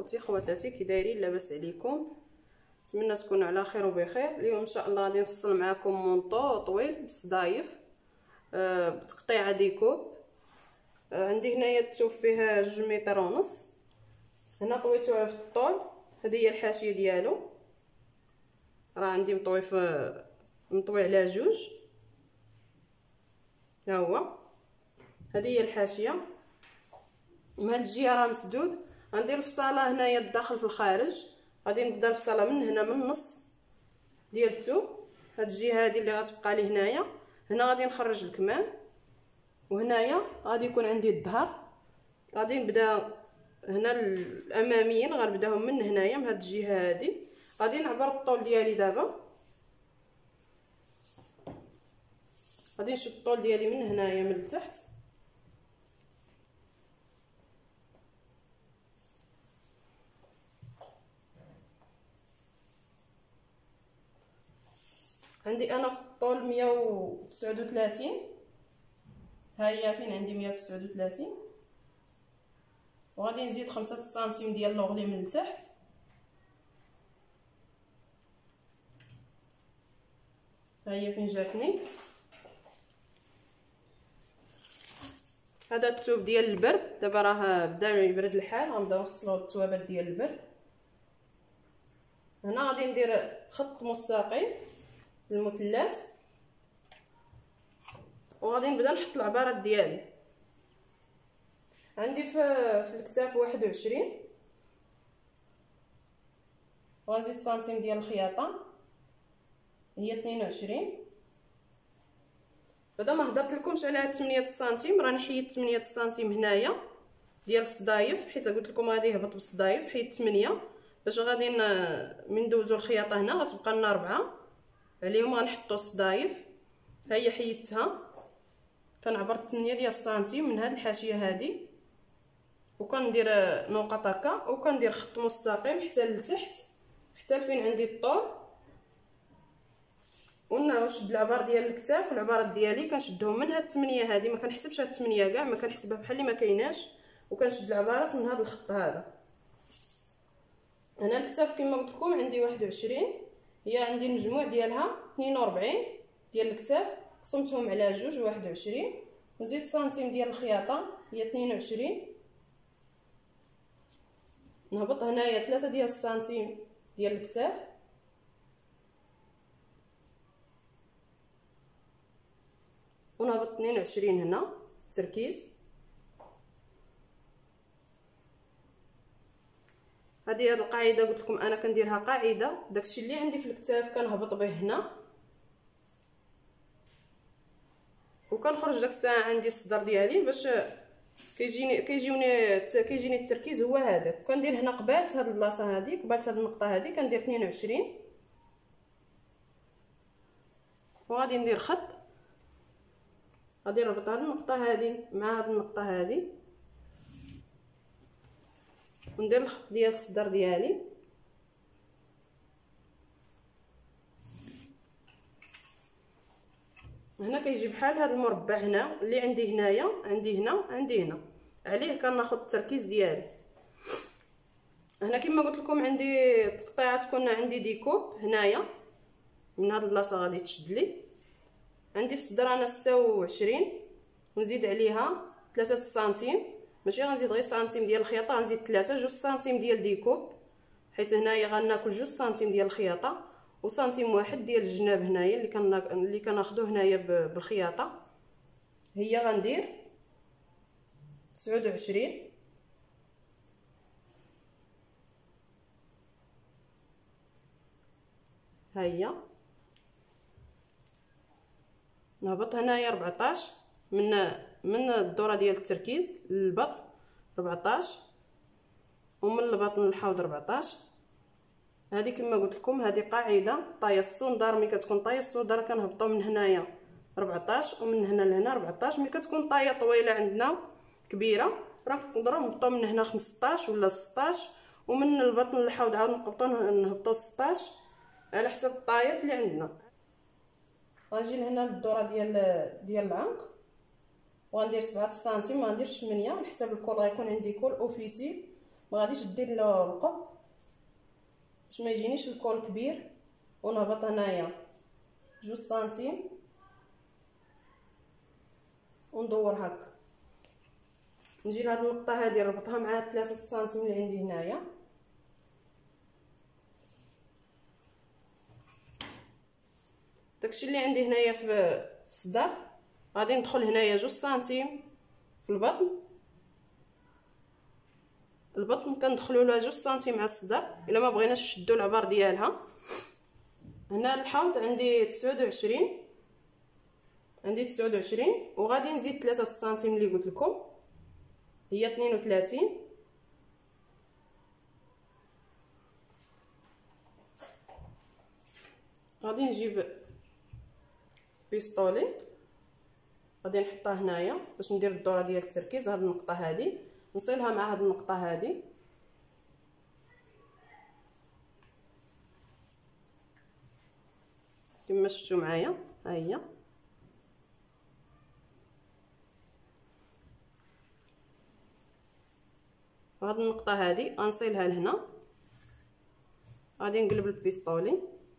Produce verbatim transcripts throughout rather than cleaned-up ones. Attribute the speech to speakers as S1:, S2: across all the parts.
S1: خوتي خواتاتي كي دايرين؟ لاباس عليكم؟ نتمنى تكونوا على خير وبخير. اليوم ان شاء الله غادي نفصل معكم مونطو طويل بالصدايف آه بتقطيعه ديكوب. آه عندي هنايا الثوب فيها جوج متر ونص، هنا طويتوها في الطول. هذه هي الحاشيه ديالو، راه عندي مطوي في مطوي على جوج، ها هو. هذه هي الحاشيه، من هاد الجهه راه مسدود. غندير الفصاله هنايا الداخل في الخارج، غادي نبدا الفصاله من هنا من النص ديال الثوب. هاد الجهه هذه اللي غتبقى لي هنايا، هنا غادي نخرج الكمام، وهنايا غادي يكون عندي الظهر. غادي نبدا هنا الاماميين غنبداهم من هنايا من هاد الجهه هذه. غادي نعبر الطول ديالي دابا، غادي نشد الطول ديالي من هنايا من التحت، عندي انا في الطول مية وتسعة وثلاثين، ها هي فين عندي مية وتسعة وثلاثين، وغادي نزيد خمسة سنتيم ديال لوغلي من التحت. ها هي فين جاتني. هذا الثوب ديال البرد، دابا راه بدا يبرد الحال، غنبداو نوصلوا الثوابات ديال البرد. هنا غادي ندير خط مستقيم للمثلث، وغادي نبدا نحط العبارات ديالي. عندي في في الكتاف واحد وعشرين، وغنزيد سنتيم ديال الخياطه هي اثنين وعشرين. بعدا ما هضرت لكمش على هاد ثمانية سنتيم، راني حيدت ثمانية سنتيم هنايا ديال الصدايف، حيت قلت لكم غادي يهبط بالصدايف. حيدت ثمانية باش غادي من ندوزو الخياطه هنا غتبقى لنا أربعة، عليهم غنحطو الصدايف. ها هي حيدتها، كنعبر ثمانية ديال السنتيم من هاد الحاشيه هادي، وكندير نقط هكا، وكندير خط مستقيم حتى لتحت حتى لفين عندي الطول. ونشد العبار ديال الكتاف والعبارات ديالي كنشدهم من هاد الثمانية هادي، ما كنحسبش هاد الثمانية كاع، ما كنحسبها بحال اللي ما كايناش، وكنشد العبارات من هاد الخط هذا. هنا الكتاف كما قلت لكم عندي واحد وعشرين، هي عندي المجموع ديالها اثنين وأربعين ديال الكتاف، قسمتهم على جوج واحد وعشرين، وزيد سنتيم ديال الخياطه هي اثنين وعشرين. نهبط هنايا ثلاثة ديال السنتيم ديال الكتاف، ونهبط اثنين وعشرين هنا في التركيز. هذه هاد القاعده قلت لكم انا كنديرها قاعده، داكشي اللي عندي في الكتاف كنهبط به هنا، وكنخرج داك الساعه عندي الصدر ديالي باش كيجيني كيجيوني كيجيني التركيز هو هذاك. كندير هنا قبالت هاد البلاصه هذه، قبالت هاد النقطه هذه كندير اثنين وعشرين، وغادي ندير خط، غادي نربط هاد النقطه هذه مع هاد النقطه هذه، وندير الخط ديال الصدر ديالي. هنا كيجي بحال هذا المربع هنا اللي عندي هنايا، عندي هنا عندي هنا، عليه كناخذ التركيز ديالي. هنا كما قلت لكم عندي التقطيعه تكون عندي ديكوب هنايا من هاد البلاصه غادي تشد لي. عندي في الصدر انا ستة وعشرين، ونزيد عليها ثلاثة سنتيم، ماشي غنزيد غير سنتيم ديال الخياطه، غنزيد ثلاثة جوج سنتيم ديال ديكوب، حيت هنايا غناكل جوج سنتيم ديال الخياطه وسنتيم واحد ديال الجناب هنايا اللي كان اللي كناخذوه هنايا بالخياطه. هي غندير تسعة وعشرين، ها هي. نهبط هنايا أربعطاش من من الدوره ديال التركيز للبطن أربعطاش، ومن البطن للحوض أربعطاش. هذه كما قلت لكم هذه قاعده طايه السندر، ملي كتكون طايه السندر كنهبطوا من هنايا أربعطاش ومن هنا لهنا أربعطاش. ملي كتكون طايه طويله عندنا كبيره راه نقدروا نهبطوا من هنا خمسطاش ولا ستطاش، ومن البطن للحوض عاود نهبطوا نهبطوا ستطاش على حسب الطايات اللي عندنا. غنجي لهنا للدوره ديال ديال العنق، وغندير سبعة سنتيم، ما غنديرش ثمانية على حسب الكول، غيكون عندي كول اوفيسي ما غاديش دير له القب باش ما يجينيش الكول كبير. ونهبط هنايا جوج سنتيم وندور هكا. نجي لهاد النقطه هذه نربطها مع ثلاثة سنتيم اللي عندي هنايا. داكشي اللي عندي هنايا في في الصدر غادي ندخل هنايا جوج سنتيم في البطن. البطن كندخلوا لها جوج سنتيم على الصدر الا ما بغيناش نشدوا العبار ديالها. هنا الحوض عندي تسعة وعشرين، عندي تسعة وعشرين وغادي نزيد ثلاثة سنتيم اللي قلت لكم هي اثنين وثلاثين. غادي نجيب بيستولي غادي نحطها هنايا باش ندير الدوره ديال التركيز. هاد النقطه هذه نصلها مع هاد النقطه هذه كما شفتوا معايا. ها هي هاد النقطه هذه غنصيلها لهنا. غادي نقلب البيستولي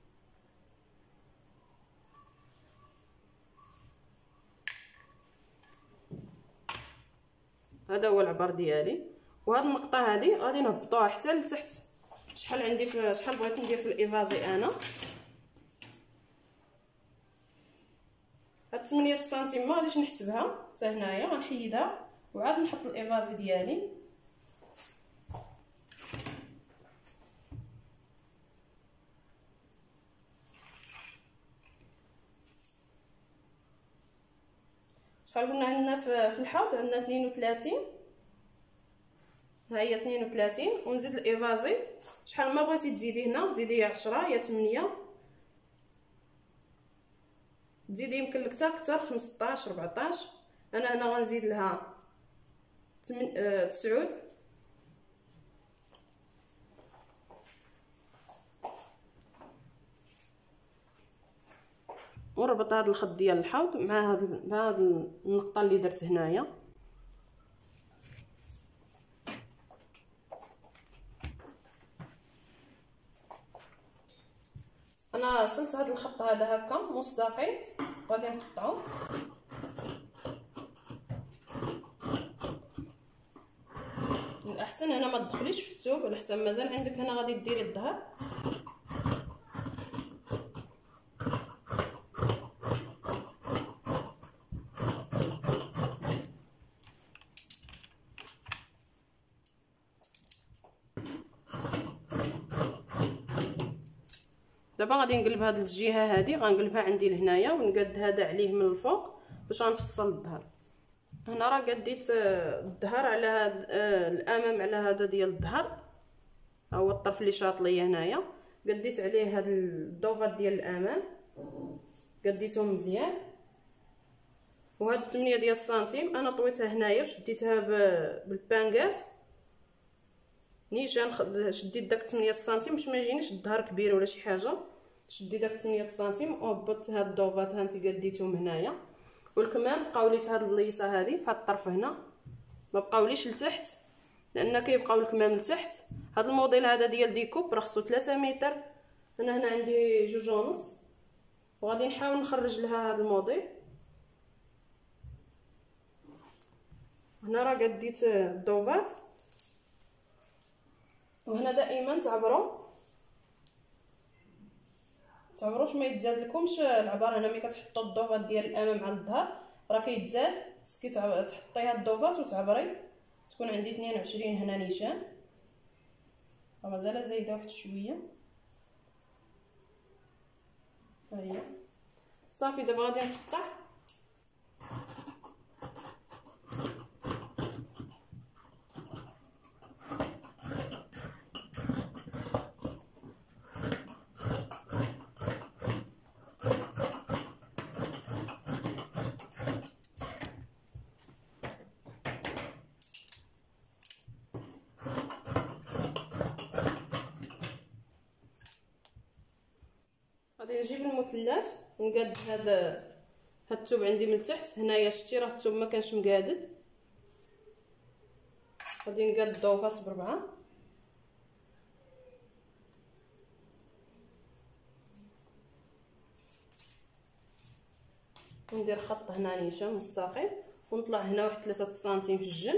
S1: هذا هو العبار ديالي. وهاد النقطه هذه غادي نهبطوها حتى لتحت. شحال عندي في شحال بغيت ندير في الايفازي انا هاد ثمانية سنتيم ما غاديش نحسبها حتى هنايا. غنحيدها وعاد نحط الايفازي ديالي. شحال قلنا عندنا في الحوض؟ عندنا اثنين وثلاثين. ها هي اثنين وثلاثين ونزيد الايفازي. شحال ما بغيتي تزيدي هنا تزيدي عشرة يا ثمانية، تزيدي يمكن لك حتى اكثر خمسطاش أربعطاش. انا هنا غنزيد لها تسعود. ونربط هذا الخط ديال الحوض مع هذا مع هذه النقطه اللي درت هنايا. انا صلت هذا الخط هذا هكا مستقيم غادي نقطعو. الاحسن هنا ما تدخليش في الثوب على حسب مازال عندك هنا غادي ديري الظهر. دابا غادي نقلب هاد الجهه هادي غنقلبها عندي لهنايا ونقاد هذا عليه من الفوق باش غنفصل الظهر. هنا راه قديت الظهر على هاد الامام على هذا ديال الظهر. ها هو الطرف اللي شاط ليا هنايا قديت عليه هاد الدوفات ديال الامام قديتهم مزيان. وهاد ثمانية ديال السنتيم انا طويتها هنايا وشديتها بالبانكات نيشان. شديت داك ثمانية سنتيم باش ما يجينيش الظهر كبير ولا شي حاجه. شديت داك ثمانية سنتيم وهبطت هاد الدوفات هانتي قديتهم هنايا. والكمام بقاو لي في هاد الليصه هادي في هاد الطرف هنا ما بقاوليش لتحت لان كيبقاو الكمام لتحت. هاد الموديل هذا ديال ديكوب راه خصو ثلاثة متر. انا هنا عندي جوج ونص وغادي نحاول نخرج لها هاد الموديل. هنا راه قديت الدوفات. وهنا دائما تعبروا تعبروش ما يتزاد لكمش العبار. هنا ملي كتحطوا الدوفات ديال الامام على الظهر راه كيتزاد. خصك تحطي هاد الدوفات وتعبري. تكون عندي اثنين وعشرين هنا نيشان راه مازال زايده واحد شويه. ها هي صافي. دابا غادي نقطع. غادي نجيب المثلث ونقاد هذا هاد الثوب عندي من التحت. هنايا شتي راه الثوب ما كانش مقادد. غادي نقاد الضوفات بربعه وندير خط هنا نيشان مستقيم ونطلع هنا واحد ثلاثة سنتيم في الجنب.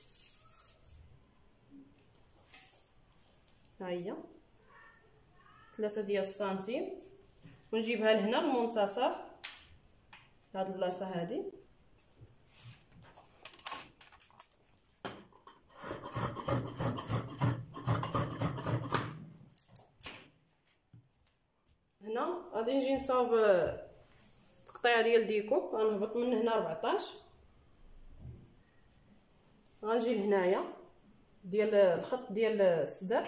S1: ها هي ثلاثة ديال السنتيم ونجيبها لهنا المنتصف هاد البلاصه هادي. هنا غادي نجي نصاوب تقطيع ديال ديكوب، غنهبط من هنا أربعطاش، غنجي لهنايا ديال الخط ديال الصدر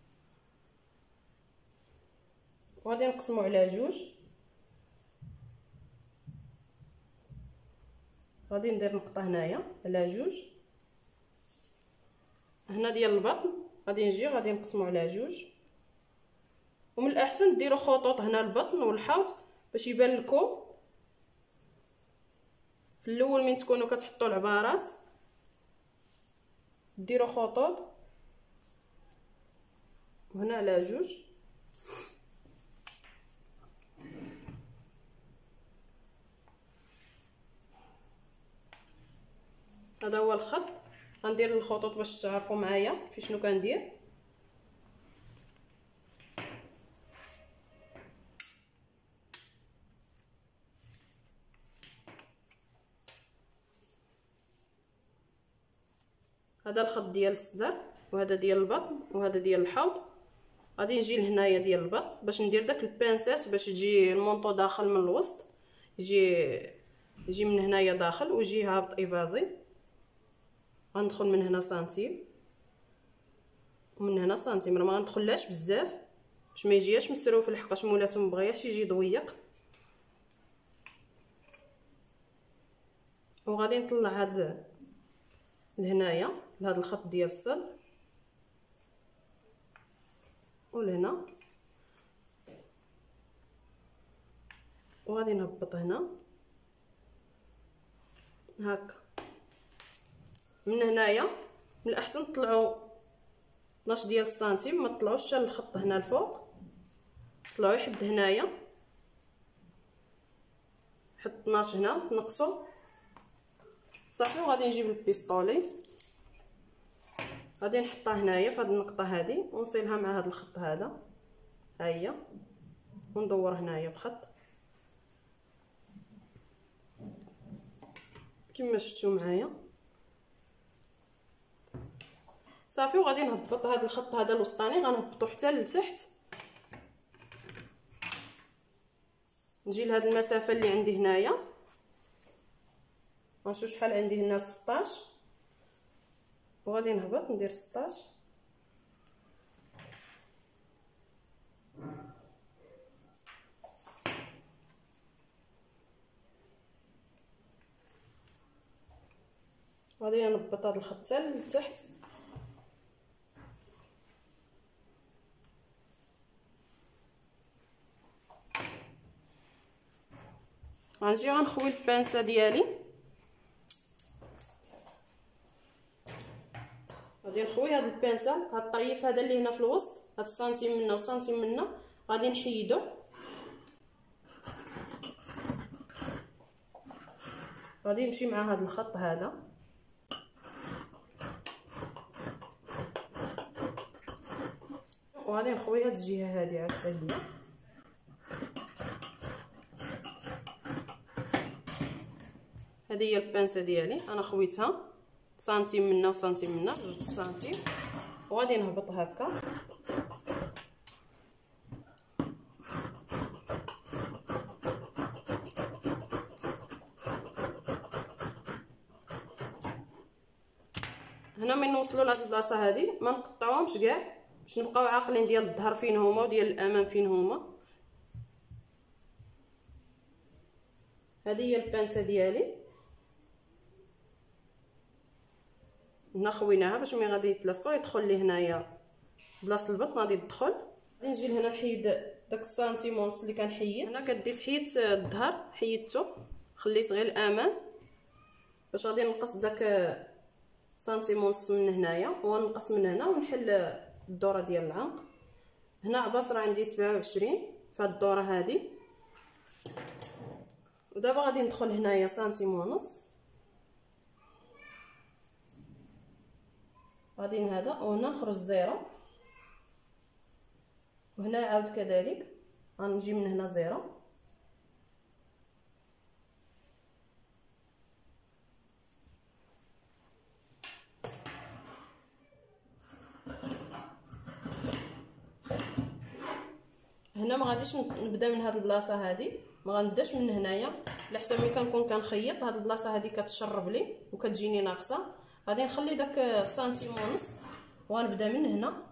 S1: وغادي نقسمو على جوج. غادي ندير نقطه هنايا على جوج، هنا ديال البطن غادي نجي غادي نقسمو على جوج. ومن الاحسن ديروا خطوط هنا البطن والحوض باش يبان لكم في الاول من تكونوا كتحطوا العبارات، ديروا خطوط هنا على جوج. هذا هو الخط، غندير الخطوط باش تعرفوا معايا في شنو كندير. هذا الخط ديال الصدر وهذا ديال البطن وهذا ديال الحوض. غادي نجي لهنايا ديال البطن باش ندير داك البانسات باش تجي المونطو داخل من الوسط، يجي يجي من هنايا داخل ويجي هابط ايفازي. غندخل من هنا سنتيم ومن هنا سنتيم، راه ما غندخلهاش بزاف باش ما يجياش مسروف لحقاش مولاتو مبغياش يجي ضويق. وغادي نطلع هذا لهنايا لهذا الخط ديال الصدر ولهنا، وغادي نهبط هنا هكا. من هنايا من الاحسن تطلعوا اثناش ديال السنتيم، ما تطلعوش حتى الخط هنا الفوق، طلعوا يحد هنايا حط اثناش هنا تنقصوا صافي. وغادي نجيب البيستولي غادي نحطها هنايا في هذه النقطه هذه ونصيلها مع هذا الخط هذا، ها هي، وندور هنايا بخط كما شفتوا معايا صافي. وغادي نهبط هذا الخط هذا الوسطاني غنهبطو حتى لتحت، نجي لهاد المسافه اللي عندي هنايا، غنشوف شحال عندي هنا ستاش وغادي نهبط ندير ستاش. غادي نهبط هذا الخط حتى لتحت، غنجي غنخوي البانسه ديالي، غادي نخوي هاد البانسه هاد الطريف هذا اللي هنا في الوسط، هاد السنتيم منا وسنتيم منا غادي نحيدو، غادي نمشي مع هاد الخط هذا وغادي نخوي هاد الجهه هادي عاد حتى هي. هذه هي البانسه ديالي انا خويتها سنتيم منا وسنتيم منا جوج سنتيم، وغادي نهبط هكا هنا. من نوصلوا لهاد البلاصه هذه ما نقطعوهمش كاع باش نبقاو عاقلين ديال الظهر فين هما وديال الامام فين هما. هذه هي البانسه ديالي هنا خويناها باش ملي غادي يتلاصقوا يدخل لي هنايا بلاصه البطن غادي يدخل. غادي نجي لهنا نحيد داك السنتيم ونص اللي كنحيد هنا، كديت حيدت الظهر حيدته خليت غير الامام باش غادي نقص داك سنتيم ونص من هنايا ونقص من هنا ونحل الدوره ديال العنق. هنا عبات راه عندي سبعة وعشرين في هاد الدوره هذه، ودابا غادي ندخل هنايا سنتيم ونص، غادي هذا وهنا نخرج زيرو، وهنا عاود كذلك غنجي من هنا زيرو، هنا ما غاديش نبدا من هاد البلاصه هادي، ما غنبداش من هنايا لحسن ملي كنكون كنخيط هاد البلاصه هادي كتشرب لي وكتجيني ناقصه، غادي نخلي داك السنتيم ونص وغنبدا من هنا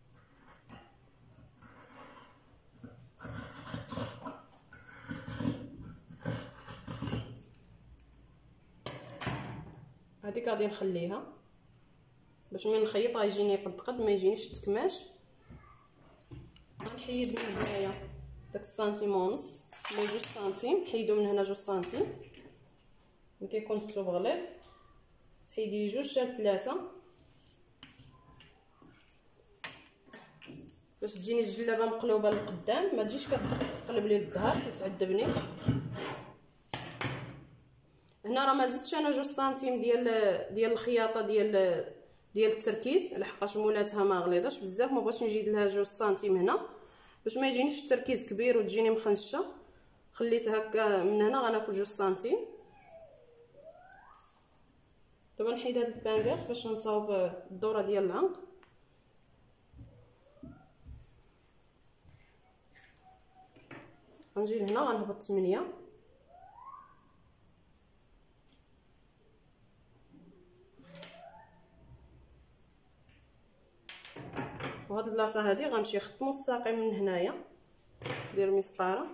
S1: هذيك غادي نخليها باش ملي نخيط غيجيني قد قد ما يجينيش التكماش. غنحيد من هنايا داك السنتيم ونص ولا جوج سنتيم، نحيدو من هنا جوج سنتيم، ملي كيكون الثوب غليظ تحيدي جوج حتى ثلاثة باش تجيني الجلابه مقلوبه للقدام، ما تجيش كتقلب لي الظهر كتعذبني. هنا راه ما زدتش انا جوج سنتيم ديال ديال الخياطه ديال ديال التركيز، لحقاش مولاتها ما غليظاش بزاف، ما بغيتش نزيد لها جوج سنتيم هنا باش ما يجينيش التركيز كبير وتجيني مخنشه. خليت هكا من هنا غناكل جوج سنتيم. دابا نحيد هاد البانكات باش نصاوب الدوره ديال العنق. غنجي لهنا غنهبط ثمانية، وهاد البلاصه هادي غنمشي خطمو الساقي من هنايا، ندير مسطره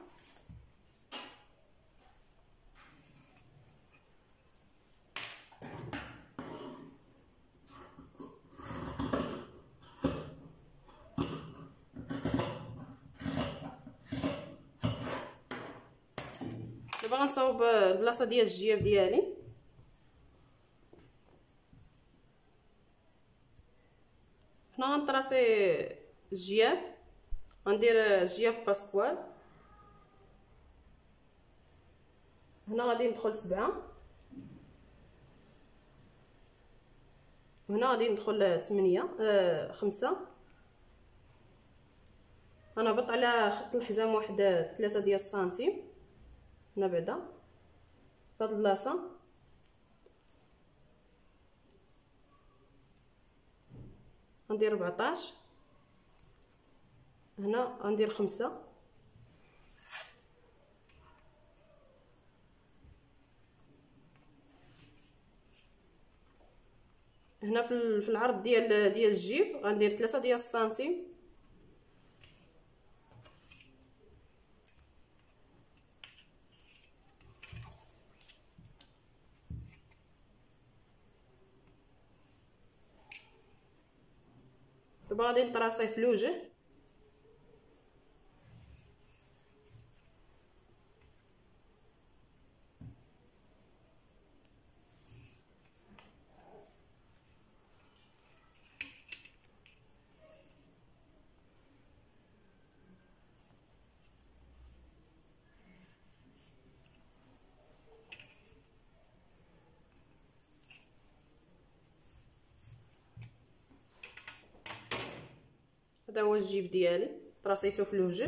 S1: دابا غنصاوب البلاصه ديال الجياب ديالي. هنا غنطراسي الجياب، غندير جياب باسكوال، هنا غادي ندخل سبعة وهنا غادي ندخل ثمانية آه خمسة. غنهبط على خط الحزام واحد ثلاثة ديال السنتيم هنا بعدا فهاد البلاصه، غندير ربعطاش، هنا غندير خمسة، هنا في العرض ديال ديال الجيب غندير ثلاثة ديال السنتيم، دابا غادي نطراسيه في الوجه. هذا هو الجيب ديالي طراسيته في الوجه.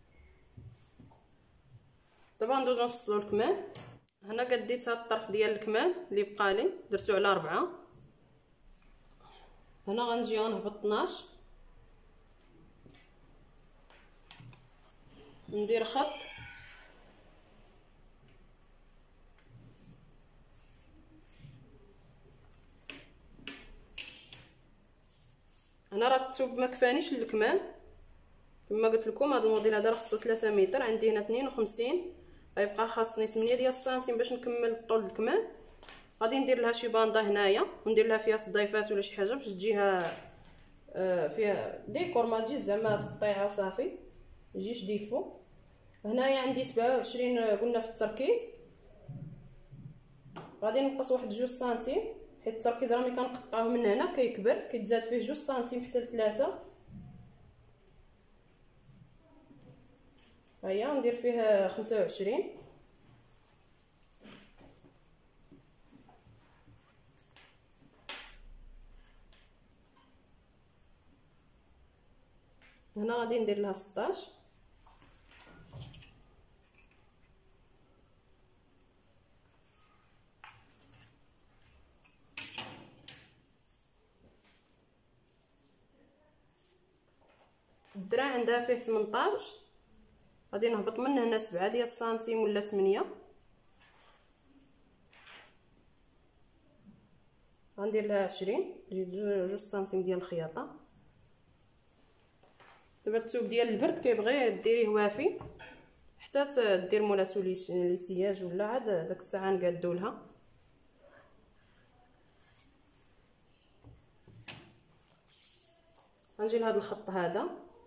S1: دابا ندوزو نفصلو الكمام. هنا قديت هاد الطرف ديال الكمام اللي بقالي درتو على ربعة، هنا غنجي غنهبط اثناش، ندير خط هنا. راه الثوب ما كفانيش للكمام كما قلت لكم، هذا الموديل هذا راه خصو ثلاثة متر، عندي هنا اثنين وخمسين، غيبقى خاصني ثمانية ديال السنتيم باش نكمل طول الكمام. غادي ندير لها شي باندا هنايا وندير لها فيها صديفات ولا شي حاجه باش تجيها آه فيها ديكور، ما تجيش زعما تقطيعه وصافي يجيش ديفو. هنايا عندي سبعة وعشرين قلنا في التركيز، غادي نقص واحد جوج سنتيم حيت التركيز راه ملي كنقطعوه من هنا كيكبر كيتزاد فيه جوج سنتيم حتى لثلاثة. هيا ندير فيه خمسة وعشرين، غادي ندير لها ستاش. الدراع عندها فيه ثمنطاش، غادي نهبط من هنا سبعة ديال السنتيم ولا ثمانية، غندير لها عشرين، جيت جوج سنتيم ديال الخياطه. دابا الثوب ديال البرد كيبغي ديريه وافي حتى دير مولاتو لي سياج ولا عاد داك الساعه نقادو لها. غنجي لهاد الخط هذا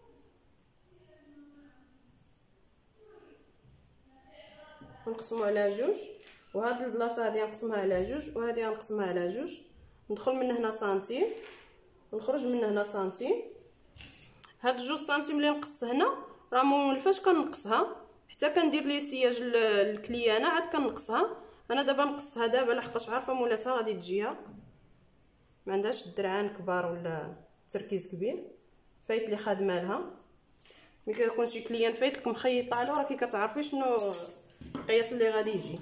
S1: نقسمو على جوج، وهاد البلاصه هادي نقسمها على جوج، وهادي غنقسمها على جوج، ندخل من هنا سنتيم ونخرج من هنا سنتيم. هاد جوج سنتيم اللي نقص هنا راه مولفاش كنقصها حتى كندير لي سياج الكليانه عاد كنقصها. انا دابا نقصها دابا لحقاش عارفه مولاتها غادي تجيها ما عندهاش الدرعان كبار ولا تركيز كبير، فايت لي خادمه لها. ملي كيكون شي كليان فايت لك مخيطه له راكي كتعرفي شنو القياس اللي غادي يجي.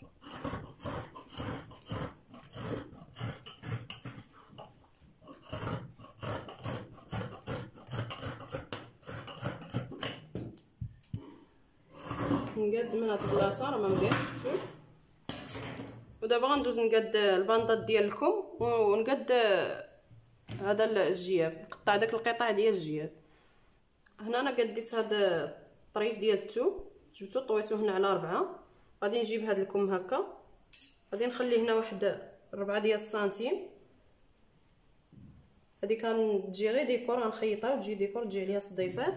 S1: نقاد من هاد البلاصه راه ما مديرش الثوب. ودابا غندوز نقاد الباندات ديال الكم ونقاد هذا الجياب، نقطع داك القطع ديال الجياب. هنا انا قديت هاد الطريف ديال الثوب، جبتو طويتو هنا على ربعة. غادي نجيب هاد الكم هكا، غادي نخلي هنا واحد ربعة ديال السنتيم. هادي كنجي غير ديكور غنخيطها وتجي ديكور تجي عليها صديفات.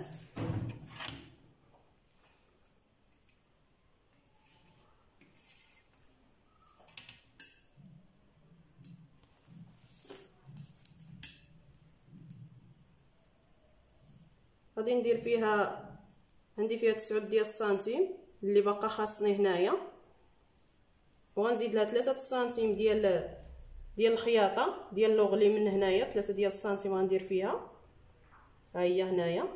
S1: غادي ندير فيها عندي فيها تسعة ديال السنتيم اللي باقا خاصني هنايا، وغنزيد لها ثلاثة سنتيم ديال ديال الخياطه ديال لوغلي من هنايا، ثلاثة ديال السنتيم غندير فيها ها هي هنايا،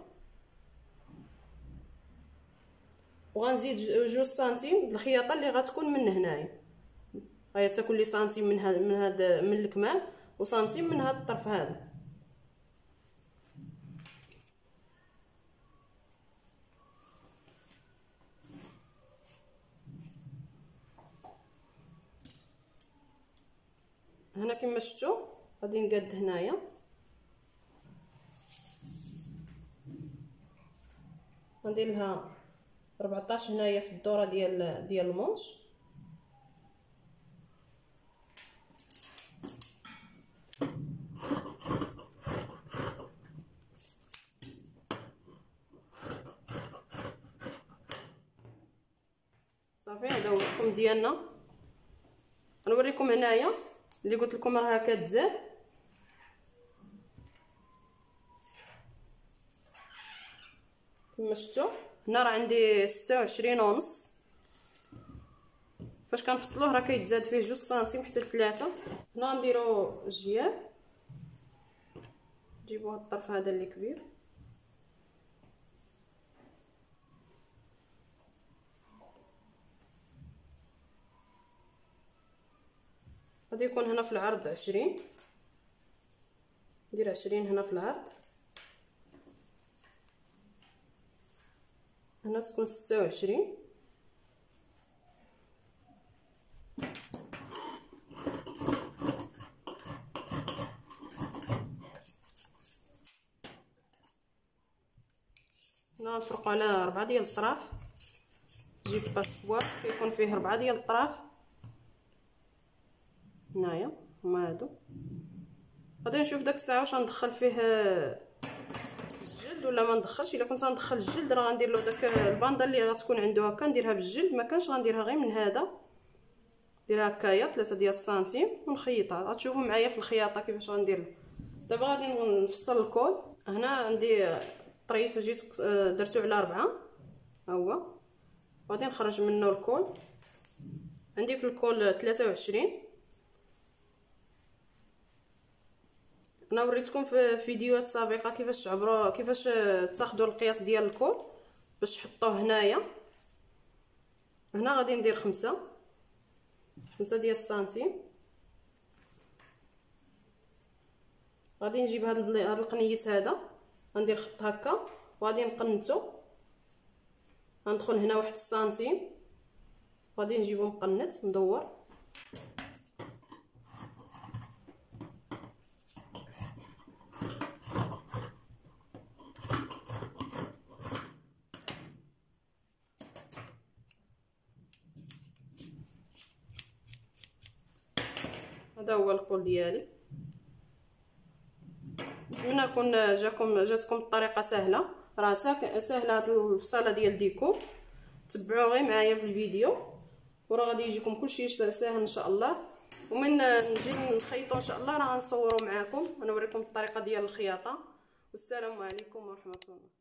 S1: وغنزيد جوج سنتيم د الخياطه اللي غتكون من هنايا. ها هي تاكل لي سنتيم من هذا من هذا من الكمام وسنتيم من هذا الطرف هذا. هنا كما شفتوا غادي نقاد هنايا، غندير لها أربعطاش هنايا في الدوره ديال ديال المونش. صافي هذا هو الحكم ديالنا. غنوريكم هنايا اللي قلت لكم راها كتزاد. كما شفتوا هنا راه عندي ستة وعشرين ونص، فاش كنفصلوه راه كيتزاد فيه جوج سنتيم حتى ثلاثة. هنا نديرو الجياب، نجيبو هاد الطرف هذا اللي كبير، غادي يكون هنا في العرض عشرين، ندير عشرين هنا في العرض، هنا تكون ستة وعشرين. هنا نفرقو على أربعة ديال الطراف، جيب باسبوار كيكون فيه أربعة ديال الطراف هنايا هما هادو. غادي نشوف داك الساعه واش غندخل فيه الجلد ولا ما ندخلش. الا كنت غندخل الجلد راه غندير له داك الباندا اللي غتكون عنده هكا نديرها بالجلد، ما كانش غنديرها غير من هذا، نديرها هكايا ثلاثة ديال السنتيم ونخيطها. غتشوفوا معايا في الخياطه كيفاش غندير. دابا غادي نفصل الكول. هنا عندي طريف جيت درتو على ربعة ها هو، غادي نخرج منه الكول. عندي في الكول ثلاثة وعشرين، انا وريتكم في فيديوهات سابقه كيفاش تعبروا كيفاش تاخذوا القياس ديال الكول باش تحطوه هنايا. هنا غادي ندير خمسة خمسة ديال السنتيم. غادي نجيب هاد هاد القنيت هذا غندير خط هكا وغادي نقنتو. غندخل هنا واحد السنتيم غادي نجيبو مقنت مدور. هذا هو الكول ديالي. هنا كون جاكم جاتكم الطريقه سهله، راه سهله هاد الفصاله ديال ديكو. تبعوا غير معايا في الفيديو وراه غادي يجيكم كلشي ساهل ان شاء الله. ومن نجي نخيطو ان شاء الله راه غنصورو معاكم ونوريكم الطريقه ديال الخياطه. والسلام عليكم ورحمه الله.